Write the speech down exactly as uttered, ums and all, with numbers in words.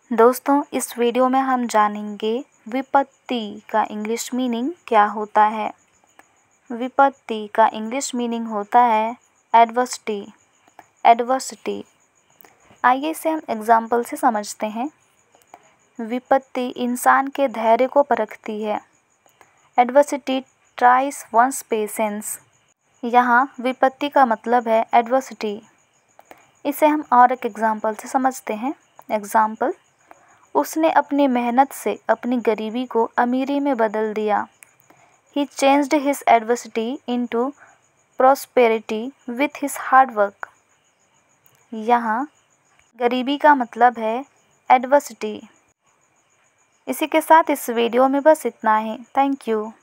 दोस्तों, इस वीडियो में हम जानेंगे विपत्ति का इंग्लिश मीनिंग क्या होता है। विपत्ति का इंग्लिश मीनिंग होता है एडवर्सिटी। एडवर्सिटी आइए इसे हम एग्जाम्पल से समझते हैं। विपत्ति इंसान के धैर्य को परखती है। Adversity tries once patience. यहाँ विपत्ति का मतलब है एडवर्सिटी। इसे हम और एक एग्जाम्पल से समझते हैं। एग्जाम्पल, उसने अपनी मेहनत से अपनी गरीबी को अमीरी में बदल दिया। He changed his adversity into prosperity with his hard work. यहाँ गरीबी का मतलब है एडवर्सिटी। इसी के साथ इस वीडियो में बस इतना ही। Thank you.